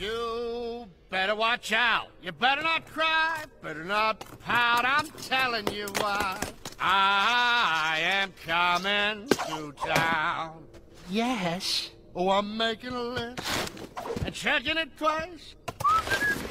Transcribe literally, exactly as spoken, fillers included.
You better watch out. You better not cry, better not pout. I'm telling you why. I am coming to town. Yes. Oh, I'm making a list and checking it twice.